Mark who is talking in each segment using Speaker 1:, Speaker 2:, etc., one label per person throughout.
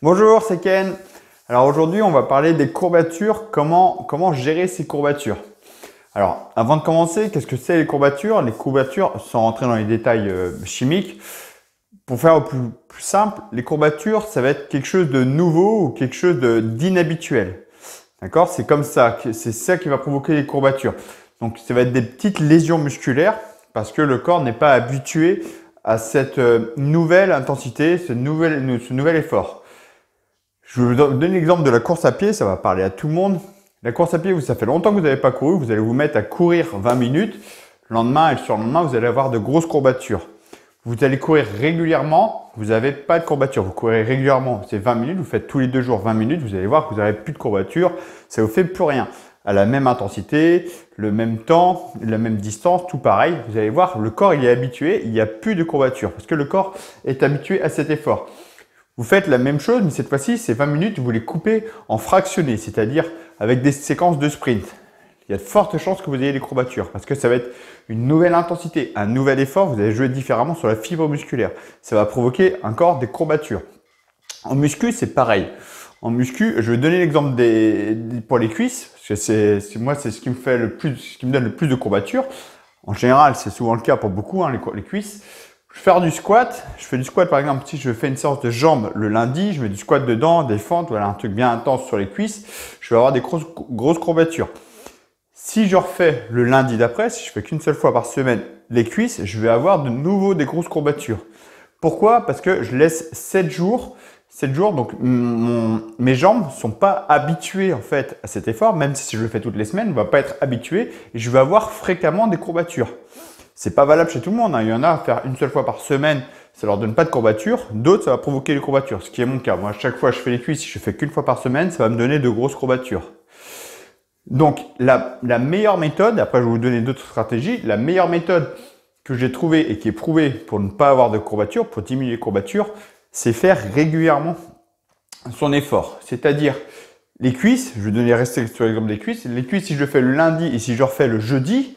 Speaker 1: Bonjour, c'est Ken. Alors aujourd'hui, on va parler des courbatures, comment gérer ces courbatures. Alors, avant de commencer, qu'est-ce que c'est les courbatures? Les courbatures, sans rentrer dans les détails chimiques, pour faire au plus simple, les courbatures, ça va être quelque chose de nouveau ou quelque chose d'inhabituel. D'accord? C'est comme ça, c'est ça qui va provoquer les courbatures. Donc, ça va être des petites lésions musculaires parce que le corps n'est pas habitué à cette nouvelle intensité, ce nouvel effort. Je vais vous donner l'exemple de la course à pied, ça va parler à tout le monde. La course à pied, ça fait longtemps que vous n'avez pas couru, vous allez vous mettre à courir 20 minutes. Le lendemain et le surlendemain, vous allez avoir de grosses courbatures. Vous allez courir régulièrement, vous n'avez pas de courbatures. Vous courez régulièrement, c'est 20 minutes, vous faites tous les 2 jours 20 minutes, vous allez voir que vous n'avez plus de courbatures, ça ne vous fait plus rien. À la même intensité, le même temps, la même distance, tout pareil. Vous allez voir, le corps il est habitué, il n'y a plus de courbatures parce que le corps est habitué à cet effort. Vous faites la même chose, mais cette fois-ci, ces 20 minutes, vous les coupez en fractionnés, c'est-à-dire avec des séquences de sprint. Il y a de fortes chances que vous ayez des courbatures parce que ça va être une nouvelle intensité, un nouvel effort. Vous allez jouer différemment sur la fibre musculaire. Ça va provoquer encore des courbatures. En muscu, c'est pareil. En muscu, je vais donner l'exemple pour les cuisses parce que c'est ce qui me fait ce qui me donne le plus de courbatures. En général, c'est souvent le cas pour beaucoup, les cuisses. Je vais faire du squat. Je fais du squat par exemple, si je fais une séance de jambes le lundi, je mets du squat dedans, des fentes, voilà, un truc bien intense sur les cuisses. Je vais avoir des grosses courbatures. Si je refais le lundi d'après, si je fais qu'une seule fois par semaine les cuisses, je vais avoir de nouveau des grosses courbatures. Pourquoi? Parce que je laisse 7 jours. 7 jours, donc mes jambes ne sont pas habituées en fait à cet effort, même si je le fais toutes les semaines, on ne va pas être habitué et je vais avoir fréquemment des courbatures. C'est pas valable chez tout le monde. Il y en a à faire une seule fois par semaine, ça leur donne pas de courbatures. D'autres, ça va provoquer les courbatures, ce qui est mon cas. Moi, à chaque fois que je fais les cuisses, si je fais qu'une fois par semaine, ça va me donner de grosses courbatures. Donc, la meilleure méthode, après je vais vous donner d'autres stratégies, la meilleure méthode que j'ai trouvée et qui est prouvée pour ne pas avoir de courbatures, pour diminuer les courbatures, c'est faire régulièrement son effort. C'est-à-dire les cuisses, je vais rester sur l'exemple des cuisses. Les cuisses, si je le fais le lundi et si je refais le jeudi,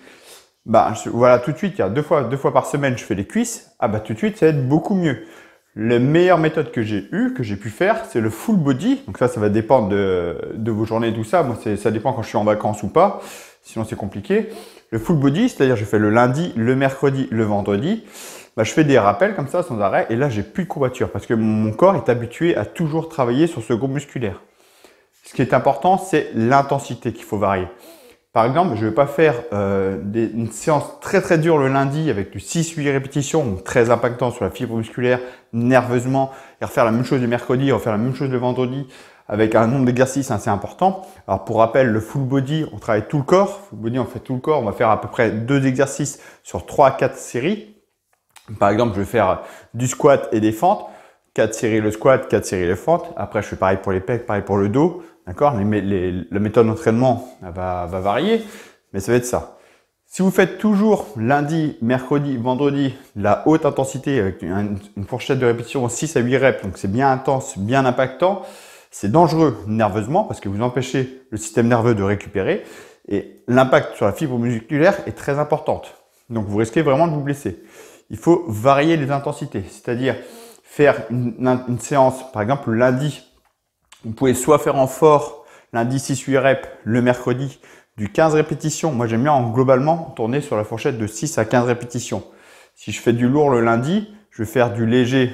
Speaker 1: voilà, tout de suite, il y a deux fois par semaine, je fais les cuisses. Tout de suite, ça va être beaucoup mieux. La meilleure méthode que j'ai pu faire, c'est le full body. Donc ça va dépendre de vos journées et tout ça. Moi, ça dépend quand je suis en vacances ou pas. Sinon, c'est compliqué. Le full body, c'est-à-dire je fais le lundi, le mercredi, le vendredi. Je fais des rappels comme ça, sans arrêt. Et là, j'ai plus de courbatures parce que mon corps est habitué à toujours travailler sur ce groupe musculaire. Ce qui est important, c'est l'intensité qu'il faut varier. Par exemple, je ne vais pas faire une séance très dure le lundi avec du 6-8 répétitions, donc très impactant sur la fibre musculaire, nerveusement, et refaire la même chose le mercredi, refaire la même chose le vendredi, avec un nombre d'exercices assez important. Alors pour rappel, le full body, on travaille tout le corps. Full body, on fait tout le corps. On va faire à peu près 2 exercices sur 3 à 4 séries. Par exemple, je vais faire du squat et des fentes. 4 séries le squat, 4 séries les fentes. Après, je fais pareil pour les pecs, pareil pour le dos. D'accord? La méthode d'entraînement va varier, mais ça va être ça. Si vous faites toujours lundi, mercredi, vendredi, la haute intensité avec une fourchette de répétition 6 à 8 reps, donc c'est bien intense, bien impactant, c'est dangereux nerveusement parce que vous empêchez le système nerveux de récupérer et l'impact sur la fibre musculaire est très importante. Donc vous risquez vraiment de vous blesser. Il faut varier les intensités, c'est-à-dire faire une séance, par exemple le lundi, vous pouvez soit faire en fort, lundi 6-8 reps, le mercredi du 15 répétitions. Moi, j'aime bien globalement tourner sur la fourchette de 6 à 15 répétitions. Si je fais du lourd le lundi, je vais faire du léger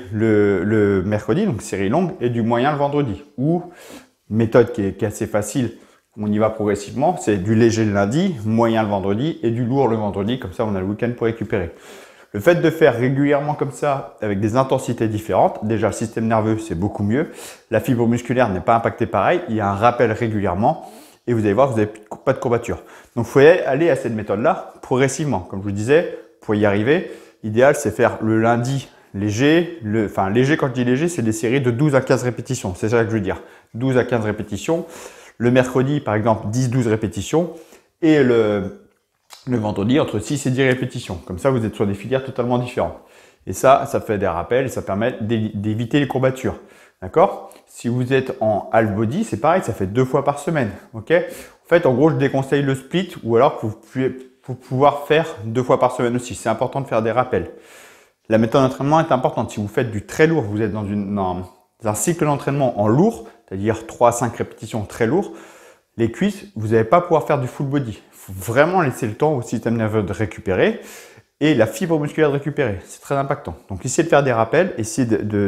Speaker 1: le mercredi, donc série longue, et du moyen le vendredi. Ou, méthode qui est assez facile, on y va progressivement, c'est du léger le lundi, moyen le vendredi et du lourd le vendredi. Comme ça, on a le week-end pour récupérer. Le fait de faire régulièrement comme ça, avec des intensités différentes, déjà le système nerveux, c'est beaucoup mieux. La fibre musculaire n'est pas impactée pareil. Il y a un rappel régulièrement et vous allez voir que vous n'avez pas de courbature. Donc, il faut aller à cette méthode-là progressivement. Comme je vous disais, pour y arriver, l'idéal, c'est faire le lundi léger. Léger, quand je dis léger, c'est des séries de 12 à 15 répétitions. C'est ça que je veux dire. 12 à 15 répétitions. Le mercredi, par exemple, 10-12 répétitions. Et le vendredi, entre 6 et 10 répétitions. Comme ça, vous êtes sur des filières totalement différentes. Et ça fait des rappels et ça permet d'éviter les courbatures. D'accord? Si vous êtes en half body, c'est pareil, ça fait 2 fois par semaine. Ok? En fait, en gros, je déconseille le split ou alors que vous pouvoir faire 2 fois par semaine aussi. C'est important de faire des rappels. La méthode d'entraînement est importante. Si vous faites du très lourd, vous êtes dans dans un cycle d'entraînement en lourd, c'est-à-dire 3 à 5 répétitions très lourd, les cuisses, vous n'allez pas pouvoir faire du full body. Il faut vraiment laisser le temps au système nerveux de récupérer et la fibre musculaire de récupérer. C'est très impactant. Donc, essayez de faire des rappels, essayez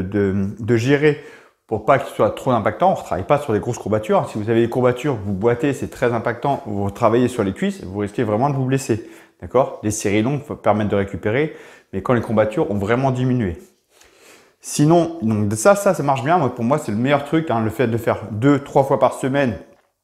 Speaker 1: de gérer pour pas que ce soit trop impactant. On ne travaille pas sur des grosses courbatures. Si vous avez des courbatures, vous boitez, c'est très impactant, vous travaillez sur les cuisses, vous risquez vraiment de vous blesser. D'accord? Les séries longues permettent de récupérer, mais quand les courbatures ont vraiment diminué. Sinon, donc ça marche bien. Pour moi, c'est le meilleur truc. Le fait de faire 2-3 fois par semaine,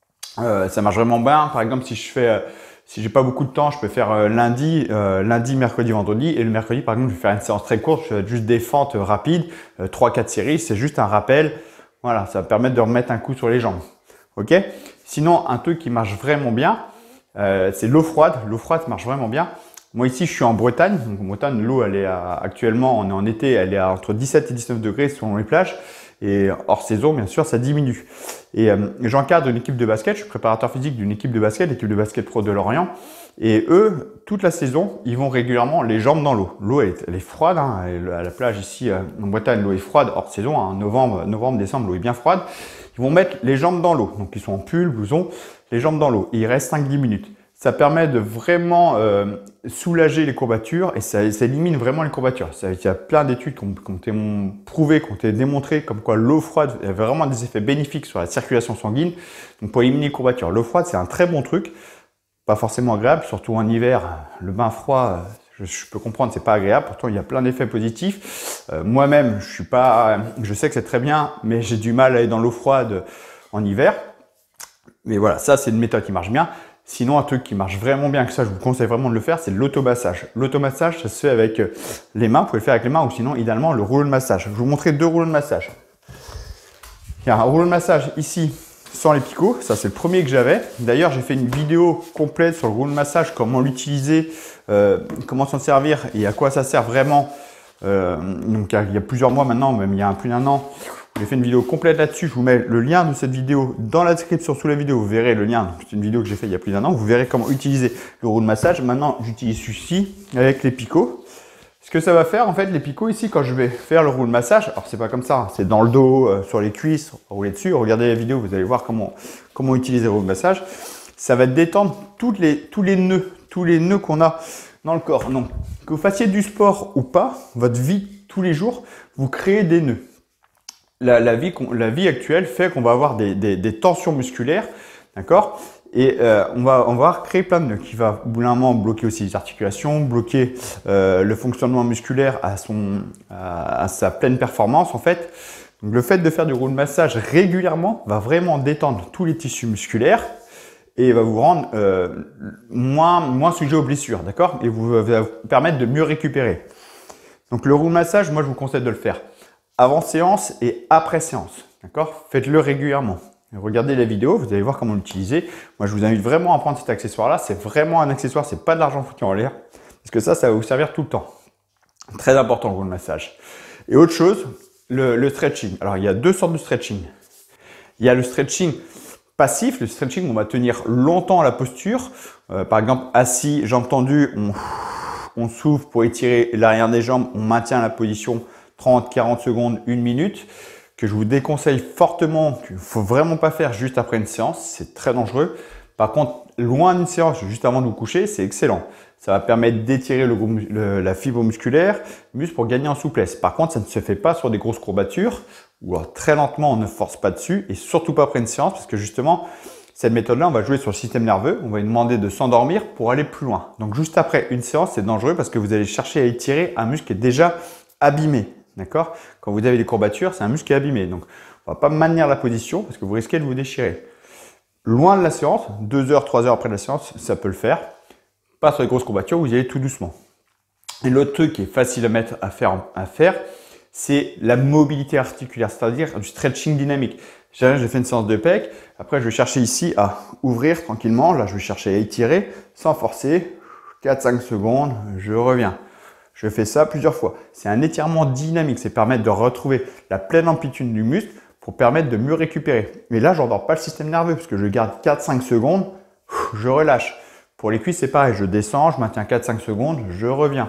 Speaker 1: ça marche vraiment bien. Par exemple, si j'ai pas beaucoup de temps, je peux faire lundi, mercredi, vendredi. Et le mercredi, par exemple, je vais faire une séance très courte. Je fais juste des fentes rapides, 3-4 séries. C'est juste un rappel. Voilà, ça va permettre de remettre un coup sur les jambes. Ok? Sinon, un truc qui marche vraiment bien, c'est l'eau froide. L'eau froide marche vraiment bien. Moi ici, je suis en Bretagne. Donc en Bretagne, l'eau, elle est actuellement, on est en été, elle est entre 17 et 19 degrés selon les plages. Et hors saison, bien sûr, ça diminue. Et j'encadre une équipe de basket. Je suis préparateur physique d'une équipe de basket, l'équipe de basket pro de Lorient. Et eux, toute la saison, ils vont régulièrement les jambes dans l'eau. L'eau, elle est froide. À la plage ici en Bretagne, l'eau est froide hors saison. Novembre, décembre, l'eau est bien froide. Ils vont mettre les jambes dans l'eau. Donc ils sont en pull, blouson, les jambes dans l'eau. Et il reste 5-10 minutes. Ça permet de vraiment soulager les courbatures et ça élimine vraiment les courbatures. Il y a plein d'études qui ont prouvé, qui ont démontré comme quoi l'eau froide a vraiment des effets bénéfiques sur la circulation sanguine. Donc pour éliminer les courbatures, l'eau froide, c'est un très bon truc. Pas forcément agréable, surtout en hiver. Le bain froid, je peux comprendre, c'est pas agréable. Pourtant, il y a plein d'effets positifs. Moi-même, je sais que c'est très bien, mais j'ai du mal à aller dans l'eau froide en hiver. Mais voilà, ça, c'est une méthode qui marche bien. Sinon, un truc qui marche vraiment bien, que ça, je vous conseille vraiment de le faire, c'est l'automassage. L'automassage, ça se fait avec les mains. Vous pouvez le faire avec les mains ou sinon, idéalement, le rouleau de massage. Je vais vous montrer 2 rouleaux de massage. Il y a un rouleau de massage ici, sans les picots. Ça, c'est le premier que j'avais. D'ailleurs, j'ai fait une vidéo complète sur le rouleau de massage, comment l'utiliser, comment s'en servir et à quoi ça sert vraiment. Donc, il y a plusieurs mois maintenant, même il y a plus d'1 an. J'ai fait une vidéo complète là-dessus. Je vous mets le lien de cette vidéo dans la description sous la vidéo. Vous verrez le lien. C'est une vidéo que j'ai fait il y a plus d'1 an. Vous verrez comment utiliser le rouleau de massage. Maintenant, j'utilise celui-ci avec les picots. Ce que ça va faire, en fait, les picots ici, quand je vais faire le rouleau de massage, alors c'est pas comme ça, c'est dans le dos, sur les cuisses, rouler dessus. Regardez la vidéo, vous allez voir comment utiliser le rouleau de massage. Ça va détendre tous les nœuds qu'on a dans le corps. Donc, que vous fassiez du sport ou pas, votre vie tous les jours, vous créez des nœuds. La vie actuelle fait qu'on va avoir des tensions musculaires, d'accord? Et on va créer plein de nœuds qui va au bout d'un moment bloquer aussi les articulations, bloquer le fonctionnement musculaire à sa pleine performance en fait. Donc le fait de faire du rouleau de massage régulièrement va vraiment détendre tous les tissus musculaires et va vous rendre moins sujet aux blessures, d'accord? Et va vous permettre de mieux récupérer. Donc le rouleau de massage, moi je vous conseille de le faire avant séance et après séance, d'accord? Faites-le régulièrement. Regardez la vidéo, vous allez voir comment l'utiliser. Moi, je vous invite vraiment à prendre cet accessoire-là. C'est vraiment un accessoire, c'est pas de l'argent foutu en l'air. Parce que ça va vous servir tout le temps. Très important pour le massage. Et autre chose, le stretching. Alors, il y a 2 sortes de stretching. Il y a le stretching passif, le stretching où on va tenir longtemps la posture. Par exemple, assis, jambes tendues, on souffle pour étirer l'arrière des jambes, on maintient la position 30, 40 secondes, 1 minute, que je vous déconseille fortement, qu'il ne faut vraiment pas faire juste après une séance, c'est très dangereux. Par contre, loin d'une séance, juste avant de vous coucher, c'est excellent. Ça va permettre d'étirer la fibre musculaire, pour gagner en souplesse. Par contre, ça ne se fait pas sur des grosses courbatures, ou alors très lentement, on ne force pas dessus, et surtout pas après une séance, parce que justement, cette méthode-là, on va jouer sur le système nerveux, on va lui demander de s'endormir pour aller plus loin. Donc juste après une séance, c'est dangereux parce que vous allez chercher à étirer un muscle qui est déjà abîmé. D'accord? Quand vous avez des courbatures, c'est un muscle qui est abîmé. Donc, on ne va pas maintenir la position parce que vous risquez de vous déchirer. Loin de la séance, 2 heures, 3 heures après la séance, ça peut le faire. Pas sur les grosses courbatures, vous y allez tout doucement. Et l'autre truc qui est facile à faire, c'est la mobilité articulaire, c'est-à-dire du stretching dynamique. J'ai fait une séance de pec. Après, je vais chercher ici à ouvrir tranquillement. Là, je vais chercher à étirer sans forcer. 4-5 secondes, je reviens. Je fais ça plusieurs fois. C'est un étirement dynamique. C'est permettre de retrouver la pleine amplitude du muscle pour permettre de mieux récupérer. Mais là, je n'endors pas le système nerveux parce que je garde 4-5 secondes, je relâche. Pour les cuisses, c'est pareil. Je descends, je maintiens 4-5 secondes, je reviens.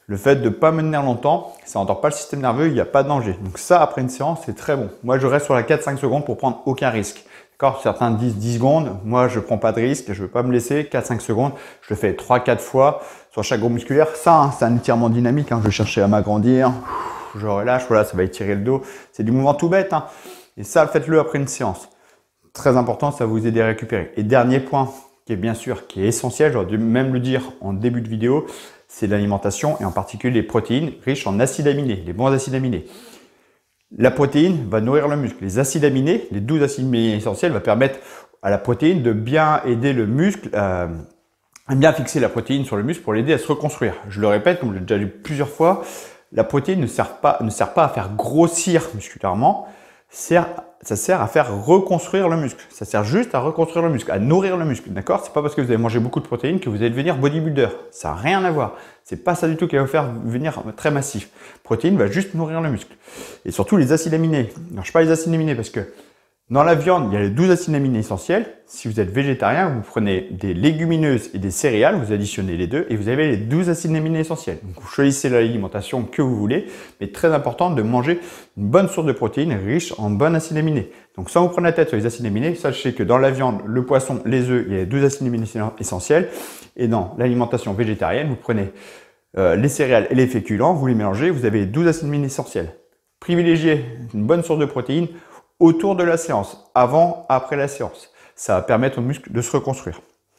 Speaker 1: Le fait de ne pas me tenir longtemps, ça n'endort pas le système nerveux, il n'y a pas de danger. Donc ça, après une séance, c'est très bon. Moi, je reste sur la 4-5 secondes pour prendre aucun risque. D'accord? Certains disent 10 secondes. Moi, je ne prends pas de risque. Je ne veux pas me laisser. 4-5 secondes. Je le fais 3-4 fois sur chaque groupe musculaire. Ça, hein, c'est un étirement dynamique. Hein. Je vais chercher à m'agrandir. Je relâche. Voilà, ça va étirer le dos. C'est du mouvement tout bête. Hein. Et ça, faites-le après une séance. Très important, ça va vous aider à récupérer. Et dernier point, qui est bien sûr, qui est essentiel, j'aurais dû même le dire en début de vidéo, c'est l'alimentation et en particulier les protéines riches en acides aminés, les bons acides aminés. La protéine va nourrir le muscle. Les acides aminés, les 12 acides aminés essentiels, vont permettre à la protéine de bien aider le muscle à bien fixer la protéine sur le muscle pour l'aider à se reconstruire. Je le répète, comme je l'ai déjà dit plusieurs fois, la protéine ne sert pas à faire grossir musculairement, ça sert à faire reconstruire le muscle. Ça sert juste à reconstruire le muscle, à nourrir le muscle. D'accord? C'est pas parce que vous avez mangé beaucoup de protéines que vous allez devenir bodybuilder. Ça n'a rien à voir. C'est pas ça du tout qui va vous faire devenir très massif. Protéine va juste nourrir le muscle. Et surtout les acides aminés. Alors, je parle des acides aminés parce que dans la viande, il y a les 12 acides aminés essentiels. Si vous êtes végétarien, vous prenez des légumineuses et des céréales, vous additionnez les deux et vous avez les 12 acides aminés essentiels. Donc, vous choisissez l'alimentation que vous voulez, mais très important de manger une bonne source de protéines riche en bons acides aminés. Donc, sans vous prendre la tête sur les acides aminés, sachez que dans la viande, le poisson, les œufs, il y a les 12 acides aminés essentiels. Et dans l'alimentation végétarienne, vous prenez les céréales et les féculents, vous les mélangez, vous avez les 12 acides aminés essentiels. Privilégiez une bonne source de protéines autour de la séance, avant, après la séance. Ça va permettre au muscle de se reconstruire.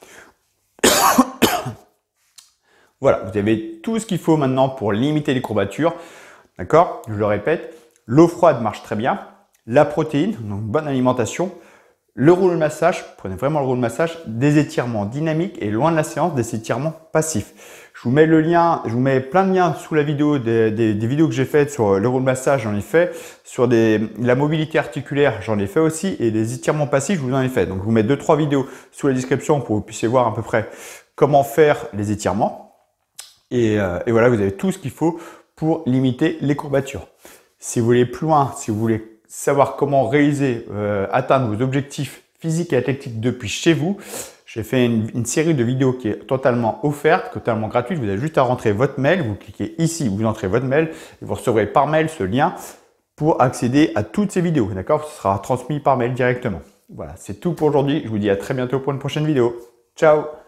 Speaker 1: Voilà, vous avez tout ce qu'il faut maintenant pour limiter les courbatures. D'accord? Je le répète, l'eau froide marche très bien. La protéine, donc bonne alimentation. Le rouleau de massage, prenez vraiment le rouleau de massage, des étirements dynamiques et loin de la séance, des étirements passifs. Je vous mets le lien, je vous mets plein de liens sous la vidéo, des vidéos que j'ai faites sur le rouleau de massage, j'en ai fait, sur la mobilité articulaire, j'en ai fait aussi, et des étirements passifs, je vous en ai fait. Donc, je vous mets 2-3 vidéos sous la description pour que vous puissiez voir à peu près comment faire les étirements. Et voilà, vous avez tout ce qu'il faut pour limiter les courbatures. Si vous voulez plus loin, si vous voulez savoir comment réaliser, atteindre vos objectifs physiques et athlétiques depuis chez vous, j'ai fait une série de vidéos qui est totalement offerte, totalement gratuite. Vous avez juste à rentrer votre mail, vous cliquez ici, vous entrez votre mail et vous recevrez par mail ce lien pour accéder à toutes ces vidéos. D'accord? Ce sera transmis par mail directement. Voilà, c'est tout pour aujourd'hui. Je vous dis à très bientôt pour une prochaine vidéo. Ciao!